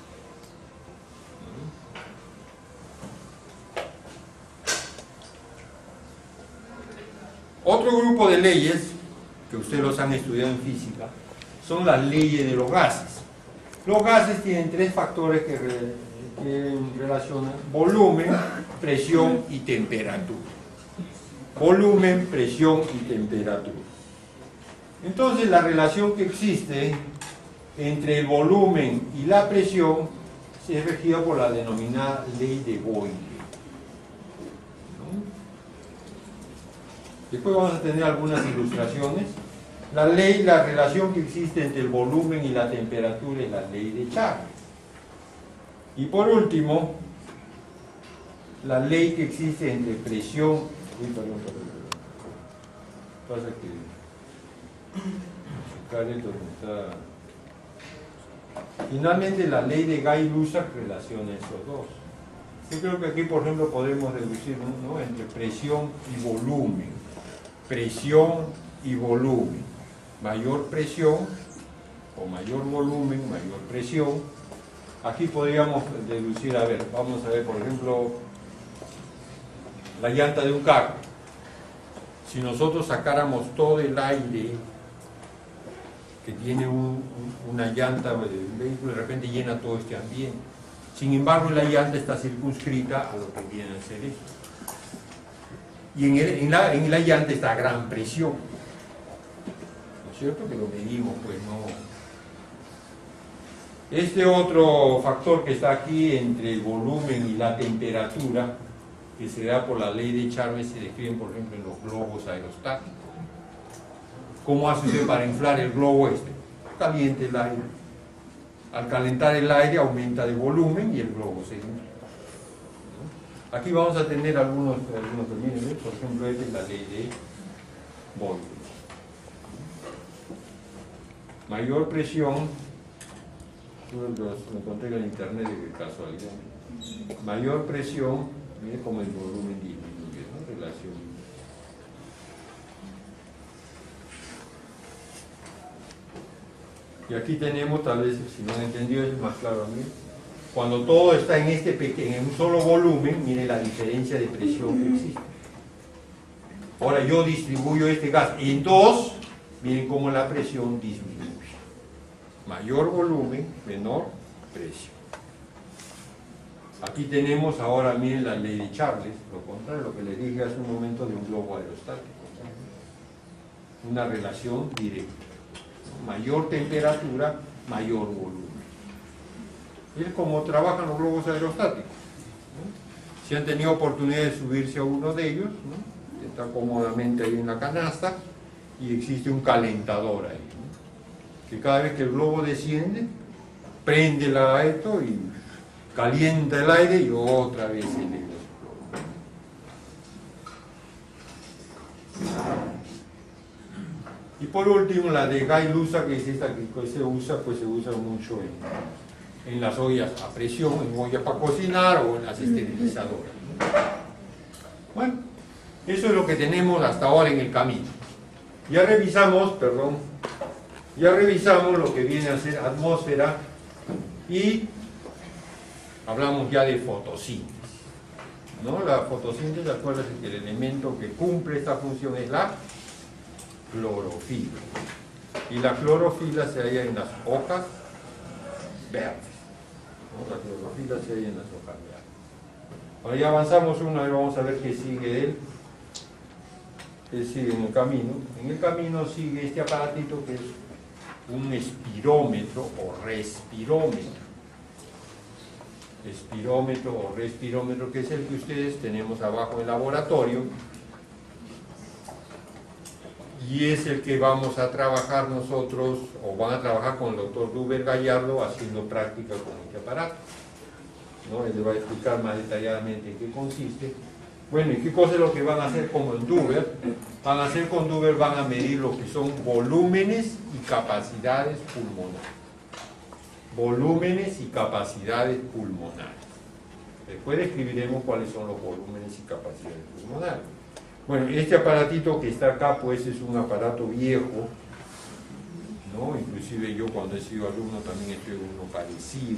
Otro grupo de leyes, que ustedes los han estudiado en física, son las leyes de los gases. Los gases tienen tres factores que, re, que relacionan: volumen, presión y temperatura. Volumen, presión y temperatura. Entonces, la relación que existe entre el volumen y la presión es regida por la denominada ley de Boyle. Después vamos a tener algunas ilustraciones. La ley, la relación que existe entre el volumen y la temperatura es la ley de Charles. Y por último, la ley que existe entre presión. Uy, perdón, perdón, perdón. Pasa que checar esto está. Finalmente, la ley de Gay-Lussac relaciona esos dos. Yo creo que aquí, por ejemplo, podemos deducir, ¿no?, entre presión y volumen. Presión y volumen. Mayor presión o mayor volumen, mayor presión. Aquí podríamos deducir, a ver, vamos a ver, por ejemplo, la llanta de un carro. Si nosotros sacáramos todo el aire que tiene un, un, una llanta de un vehículo, de repente llena todo este ambiente. Sin embargo, la llanta está circunscrita a lo que viene a ser esto. Y en, el, en, la, en la llanta está a gran presión. ¿No es cierto? Que lo medimos, pues no. Este otro factor que está aquí entre el volumen y la temperatura, que se da por la ley de Charles, se describen, por ejemplo, en los globos aerostáticos. ¿Cómo hace usted para inflar el globo este? Caliente el aire. Al calentar el aire aumenta de volumen y el globo se infla. Aquí vamos a tener algunos, algunos términos, por ejemplo, esta es la ley de Boyle. Mayor presión, lo encontré en internet de casualidad. Mayor presión, mire cómo el volumen disminuye, ¿no? Relación. Y aquí tenemos, tal vez, si no han entendido, es más claro a mí. Cuando todo está en este pequeño, en un solo volumen, mire la diferencia de presión que existe. Ahora yo distribuyo este gas en dos, miren cómo la presión disminuye. Mayor volumen, menor presión. Aquí tenemos ahora, miren la ley de Charles, lo contrario, lo que les dije hace un momento de un globo aerostático. Una relación directa. Mayor temperatura, mayor volumen. Es como trabajan los globos aerostáticos, ¿no? Si han tenido oportunidad de subirse a uno de ellos, ¿no?, está cómodamente ahí en la canasta y existe un calentador ahí, ¿no?, que cada vez que el globo desciende, prende la esto y calienta el aire y otra vez se eleva. Y por último, la de Gay-Lussac, que es esta que se usa, pues se usa mucho en, en las ollas a presión, en ollas para cocinar o en las esterilizadoras. Bueno, eso es lo que tenemos hasta ahora en el camino. Ya revisamos, perdón, ya revisamos lo que viene a ser atmósfera y hablamos ya de fotosíntesis, ¿no? La fotosíntesis, acuérdense que el elemento que cumple esta función es la clorofila, y la clorofila se halla en las hojas verdes, ¿no? La clorofila se halla en las hojas verdes. Ahora ya avanzamos una vez, vamos a ver qué sigue de él. Él sigue en el camino. En el camino sigue este aparatito que es un espirómetro o respirómetro. Espirómetro o respirómetro, que es el que ustedes tenemos abajo en el laboratorio. Y es el que vamos a trabajar nosotros, o van a trabajar con el doctor Duber Gallardo haciendo práctica con este aparato, ¿no? Él le va a explicar más detalladamente en qué consiste. Bueno, ¿y qué cosa es lo que van a hacer como en Duber? Van a hacer con Duber, van a medir lo que son volúmenes y capacidades pulmonares. Volúmenes y capacidades pulmonares. Después describiremos cuáles son los volúmenes y capacidades pulmonares. Bueno, este aparatito que está acá, pues es un aparato viejo, ¿no? Inclusive yo cuando he sido alumno también he tenido uno parecido,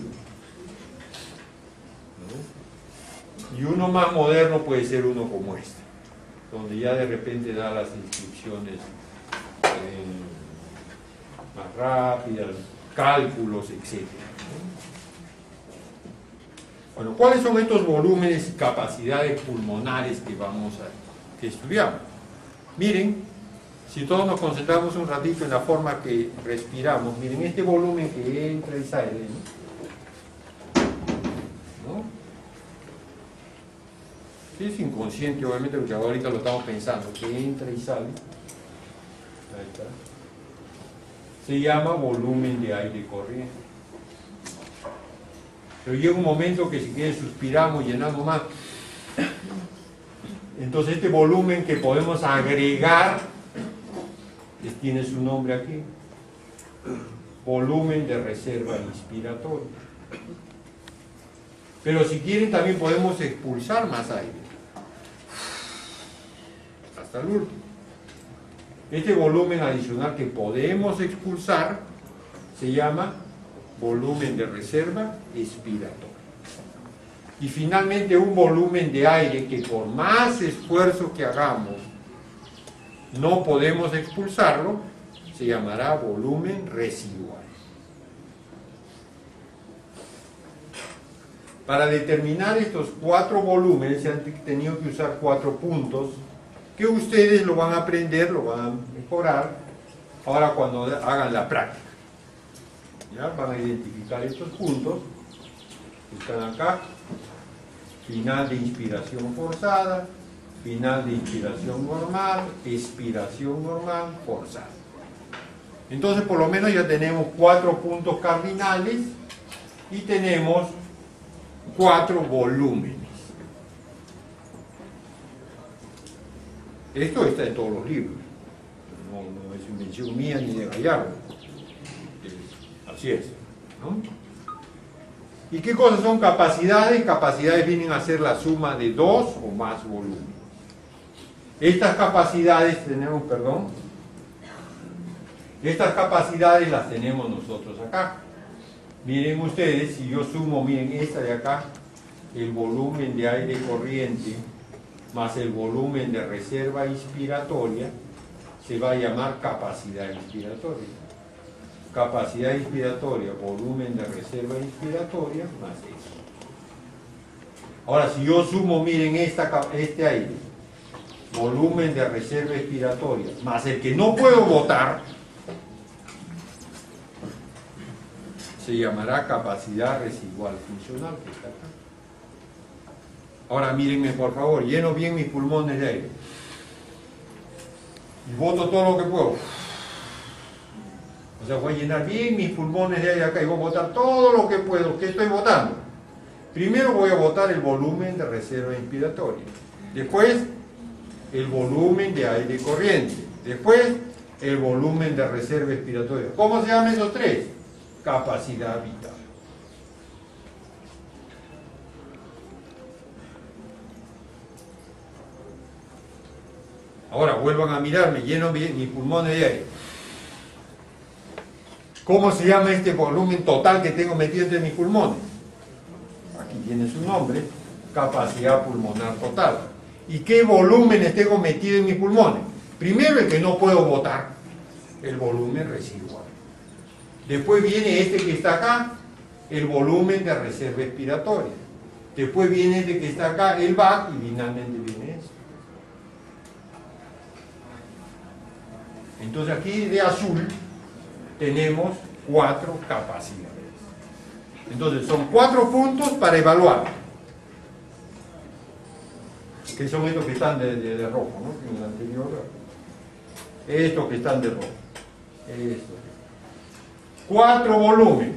¿no? Y uno más moderno puede ser uno como este, donde ya de repente da las instrucciones eh, más rápidas, cálculos, etcétera, ¿no? Bueno, ¿cuáles son estos volúmenes y capacidades pulmonares que vamos a que estudiamos? Miren, si todos nos concentramos un ratito en la forma que respiramos, miren este volumen que entra y sale, ¿no? ¿No? Sí, es inconsciente, obviamente, porque ahorita lo estamos pensando, que entra y sale. Ahí está. Se llama volumen de aire corriente. Pero llega un momento que si quiere suspiramos, llenamos más, Entonces este volumen que podemos agregar es- tiene su nombre aquí, volumen de reserva inspiratoria. Pero si quieren también podemos expulsar más aire hasta el último. Este volumen adicional que podemos expulsar se llama volumen de reserva expiratoria. Y finalmente un volumen de aire que por más esfuerzo que hagamos no podemos expulsarlo, se llamará volumen residual. Para determinar estos cuatro volúmenes se han tenido que usar cuatro puntos que ustedes lo van a aprender, lo van a mejorar ahora cuando hagan la práctica. ¿Ya? Van a identificar estos puntos que están acá: final de inspiración forzada, final de inspiración normal, expiración normal, forzada. Entonces por lo menos ya tenemos cuatro puntos cardinales y tenemos cuatro volúmenes. Esto está en todos los libros, no, no es invención mía ni de Gallardo. Así es, ¿no? ¿Y qué cosas son capacidades? Capacidades vienen a ser la suma de dos o más volúmenes. Estas capacidades tenemos, perdón, estas capacidades las tenemos nosotros acá. Miren ustedes, si yo sumo, miren esta de acá, el volumen de aire corriente más el volumen de reserva inspiratoria, se va a llamar capacidad inspiratoria. Capacidad inspiratoria, volumen de reserva inspiratoria, más eso. Ahora, si yo sumo, miren esta, este aire, volumen de reserva inspiratoria, más el que no puedo botar, se llamará capacidad residual funcional, que está acá. Ahora mírenme por favor, lleno bien mis pulmones de aire y boto todo lo que puedo. O sea, voy a llenar bien mis pulmones de aire acá y voy a botar todo lo que puedo. ¿Qué estoy botando? Primero voy a botar el volumen de reserva inspiratoria, después el volumen de aire corriente, después el volumen de reserva expiratoria. ¿Cómo se llaman esos tres? Capacidad vital. Ahora vuelvan a mirarme, lleno bien mis pulmones de aire. ¿Cómo se llama este volumen total que tengo metido entre mis pulmones? Aquí tiene su nombre, capacidad pulmonar total. ¿Y qué volúmenes tengo metido en mis pulmones? Primero el que no puedo botar, el volumen residual. Después viene este que está acá, el volumen de reserva expiratoria. Después viene este que está acá, el V A C, y finalmente viene este. Entonces aquí de azul tenemos cuatro capacidades. Entonces son cuatro puntos para evaluar. Que son estos que están de, de, de rojo, ¿no? En el anterior. Estos que están de rojo. Estos. Cuatro volúmenes.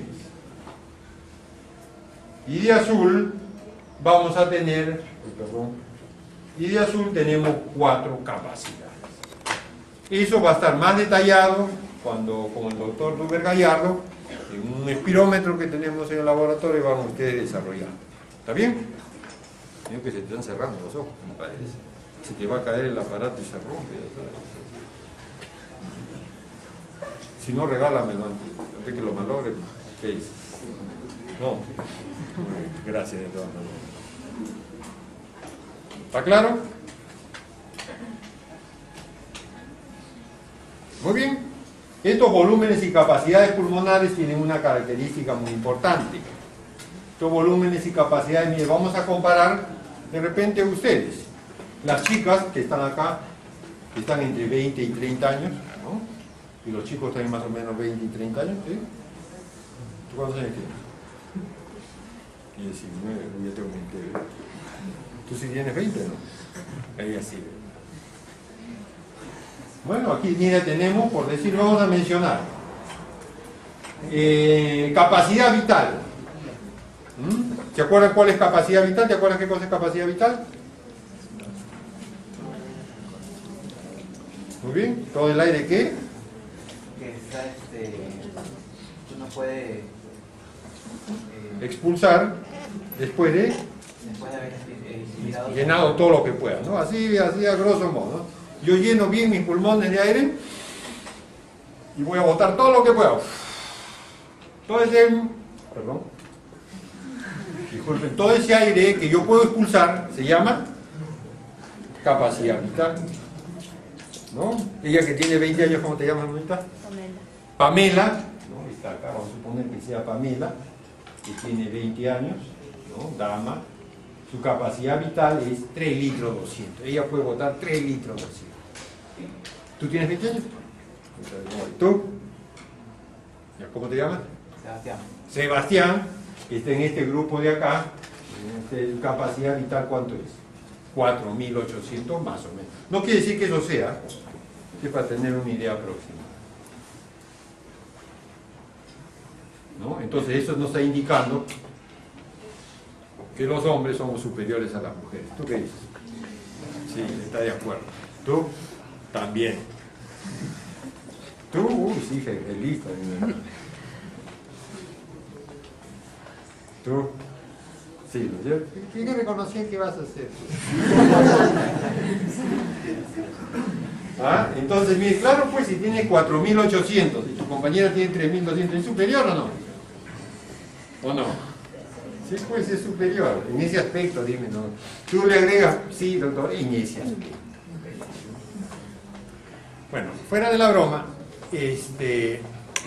Y de azul vamos a tener, perdón, y de azul tenemos cuatro capacidades. Eso va a estar más detallado cuando, con el doctor Duber Gallardo, en un espirómetro que tenemos en el laboratorio, vamos ustedes desarrollando. ¿Está bien? Creo que se te están cerrando los ojos, me parece. Se te va a caer el aparato y se rompe. Si no, regálamelo antes, antes que lo malogre. ¿Qué dices? No. Gracias de todas maneras. ¿Está claro? Muy bien. Estos volúmenes y capacidades pulmonares tienen una característica muy importante. Estos volúmenes y capacidades, mire, vamos a comparar de repente ustedes, las chicas que están acá, que están entre veinte y treinta años, ¿no? Y los chicos tienen más o menos veinte y treinta años, ¿sí? ¿Tú cuántos años tienes? diecinueve, yo tengo veinte. ¿Tú sí tienes veinte, no? Ella sí. Bueno, aquí mira tenemos, por decir, vamos a mencionar eh, capacidad vital. ¿Mm? ¿Se acuerdan cuál es capacidad vital? ¿Te acuerdan qué cosa es capacidad vital? Muy bien. ¿Todo el aire qué? Que está, este, uno puede, eh, expulsar después de después de haber expirado, llenado todo lo que pueda, ¿no? Así, así a grosso modo, ¿no? Yo lleno bien mis pulmones de aire y voy a botar todo lo que pueda. Todo ese, perdón, disculpen, todo ese aire que yo puedo expulsar se llama capacidad vital, ¿no? Ella que tiene veinte años, ¿cómo te llamas, mamita? Pamela. Pamela, ¿no? Está acá, vamos a suponer que sea Pamela, que tiene veinte años, ¿no? Dama. Su capacidad vital es tres litros doscientos. Ella puede botar tres litros doscientos. ¿Tú tienes veinte años? ¿Tú? ¿Cómo te llamas? Sebastián. Sebastián, que está en este grupo de acá. Este, ¿su capacidad vital cuánto es? cuatro mil ochocientos más o menos. No quiere decir que eso sea, es para tener una idea próxima, ¿no? Entonces eso nos está indicando que los hombres somos superiores a las mujeres. ¿Tú qué dices? Sí, está de acuerdo. ¿Tú? También. ¿Tú? Uy, sí, feliz también. ¿Tú? Sí, ¿no? Yo quería reconocer qué vas a hacer. ¿Ah? Entonces, mire, claro, pues si tiene cuatro mil ochocientos y tu compañera tiene tres mil doscientos, ¿es superior o no? ¿O no? Sí, pues es superior. En ese aspecto, dime, ¿no? Tú le agregas, sí, doctor, en ese aspecto. Bueno, fuera de la broma, este...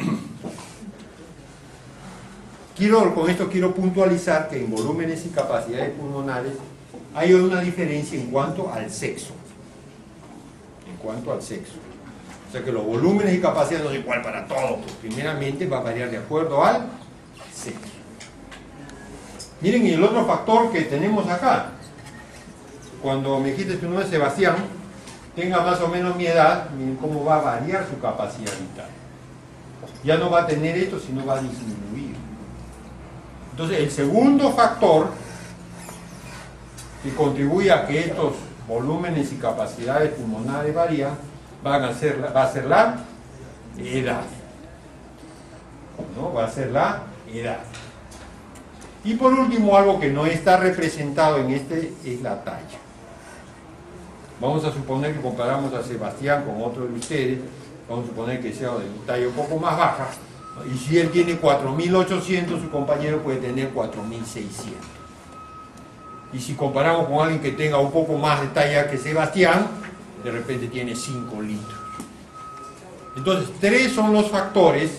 Quiero, con esto quiero puntualizar que en volúmenes y capacidades pulmonares hay una diferencia en cuanto al sexo. En cuanto al sexo. O sea que los volúmenes y capacidades no son igual para todos. Pues primeramente va a variar de acuerdo al sexo. Miren el otro factor que tenemos acá. Cuando me dijiste tu nombre es Sebastián, tenga más o menos mi edad, miren cómo va a variar su capacidad vital. Ya no va a tener esto, sino va a disminuir. Entonces, el segundo factor que contribuye a que estos volúmenes y capacidades pulmonares varían van a ser, va a ser la edad. ¿No? Va a ser la edad. Y por último, algo que no está representado en este es la talla. Vamos a suponer que comparamos a Sebastián con otro de ustedes, vamos a suponer que sea de talla un poco más baja. Y si él tiene cuatro mil ochocientos, su compañero puede tener cuatro mil seiscientos. Y si comparamos con alguien que tenga un poco más de talla que Sebastián, de repente tiene cinco litros. Entonces, tres son los factores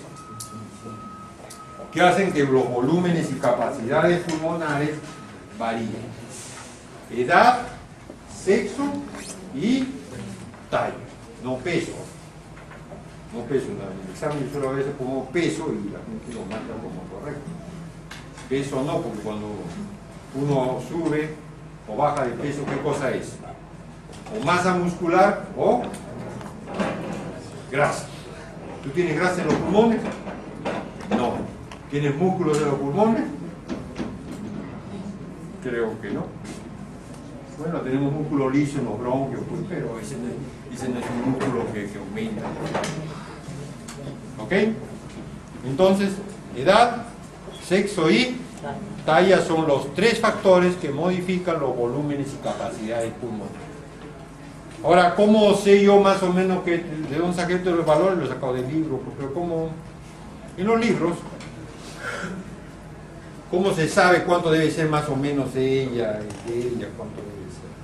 que hacen que los volúmenes y capacidades pulmonares varíen. Edad, sexo y talla, no peso. No peso, en el examen yo solo a veces pongo peso y la gente lo marca como correcto. Peso no, porque cuando uno sube o baja de peso, ¿qué cosa es? O masa muscular o grasa. ¿Tú tienes grasa en los pulmones? No. ¿Tienes músculos en los pulmones? Creo que no. Bueno, tenemos músculo liso en los bronquios, pues, pero ese no, ese no es un músculo que, que aumenta. ¿Ok? Entonces, edad, sexo y talla son los tres factores que modifican los volúmenes y capacidades pulmonares. Ahora, ¿cómo sé yo más o menos que de dónde saqué todos los valores? Los he sacado del libro, pero ¿cómo? En los libros, ¿cómo se sabe cuánto debe ser más o menos ella, ella, cuánto debe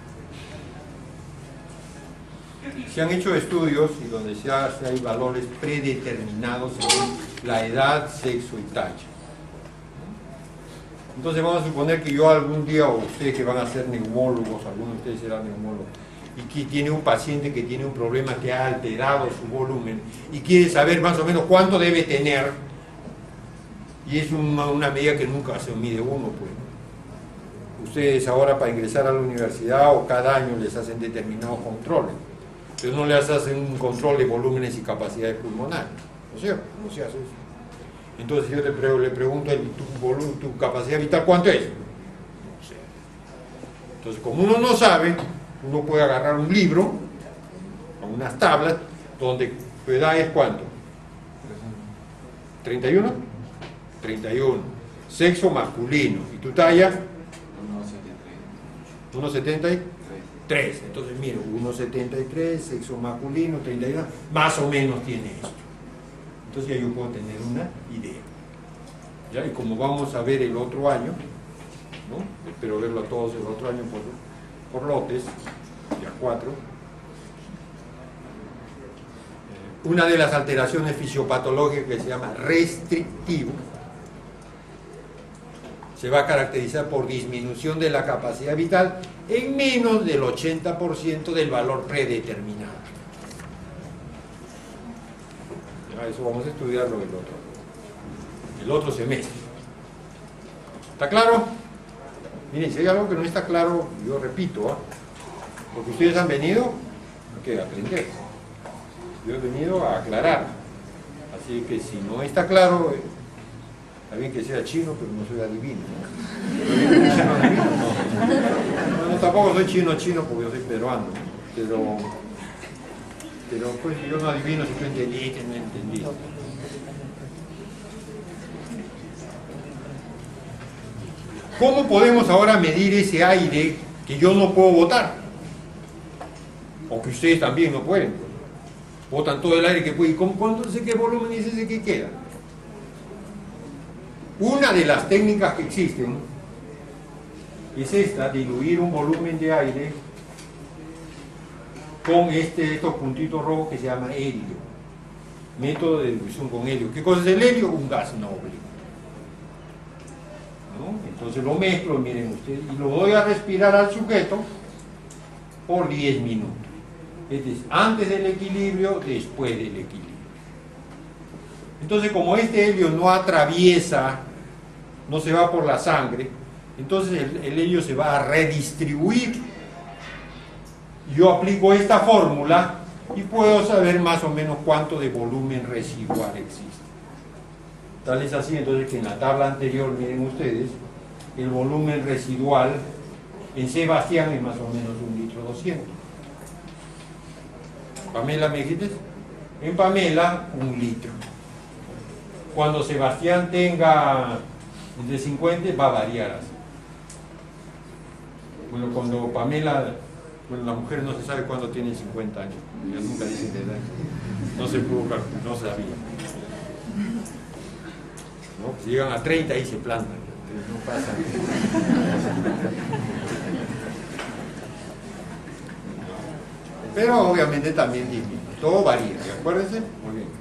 ser? Se han hecho estudios y donde se hace, hay valores predeterminados según la edad, sexo y talla. Entonces vamos a suponer que yo algún día, o ustedes que van a ser neumólogos, algunos de ustedes serán neumólogos, y que tiene un paciente que tiene un problema que ha alterado su volumen y quiere saber más o menos cuánto debe tener, y es una, una medida que nunca se mide uno, pues. Ustedes ahora para ingresar a la universidad o cada año les hacen determinados controles, pero no les hacen un control de volúmenes y capacidades pulmonares, ¿no es cierto? No se hace eso. Entonces yo te pre le pregunto, ¿tu, volumen, tu capacidad vital cuánto es? No sé. Entonces como uno no sabe, uno puede agarrar un libro, unas tablas donde tu edad es ¿cuánto? ¿treinta y uno? treinta y uno. Sexo masculino. ¿Y tu talla? uno setenta y tres. Entonces, mira, uno setenta y tres, sexo masculino, treinta y uno, más o menos tiene esto. Entonces ya yo puedo tener una idea. ¿Ya? Y como vamos a ver el otro año, ¿no? Espero verlo a todos el otro año por, por lotes, ya cuatro. Una de las alteraciones fisiopatológicas que se llama restrictivo se va a caracterizar por disminución de la capacidad vital en menos del ochenta por ciento del valor predeterminado. Ya, eso vamos a estudiarlo el otro, el otro semestre. ¿Está claro? Miren, si hay algo que no está claro, yo repito, ¿eh? Porque ustedes han venido a ¿qué? Aprender. Yo he venido a aclarar. Así que si no está claro, eh, está bien que sea chino, pero no soy adivino, ¿no? ¿Chino adivino? No. No, no, tampoco soy chino chino porque yo soy peruano, pero, pero pues yo no adivino si tú entendiste, no entendiste. ¿Cómo podemos ahora medir ese aire que yo no puedo botar? O que ustedes también no pueden. Botan todo el aire que pueden. ¿Cuánto sé qué volumen es ese que queda? Una de las técnicas que existen es esta, diluir un volumen de aire con este, estos puntitos rojos que se llama helio. Método de dilución con helio. ¿Qué cosa es el helio? Un gas noble. ¿No? Entonces lo mezclo, miren ustedes, y lo doy a respirar al sujeto por diez minutos. Es decir, antes del equilibrio, después del equilibrio. Entonces, como este helio no atraviesa, no se va por la sangre, entonces el, el helio se va a redistribuir. Yo aplico esta fórmula y puedo saber más o menos cuánto de volumen residual existe. Tal es así, entonces, que en la tabla anterior, miren ustedes, el volumen residual en Sebastián es más o menos un litro doscientos. Pamela, ¿me dijiste? En Pamela, un litro. Cuando Sebastián tenga de cincuenta, va a variar así. Bueno, cuando Pamela, bueno, la mujer no se sabe cuándo tiene cincuenta años. Ellos nunca dicen de edad. No se pudo calcular, no sabía. ¿No? Si llegan a treinta y se plantan. No pasa. Pero obviamente también disminuye. Todo varía, acuérdense. Muy bien.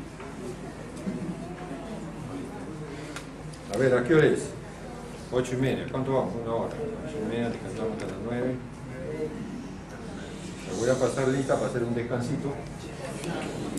A ver, ¿a qué hora es? Ocho y media. ¿Cuánto vamos? Una hora. Ocho y media, descansamos a las nueve. Me voy a pasar lista para hacer un descansito.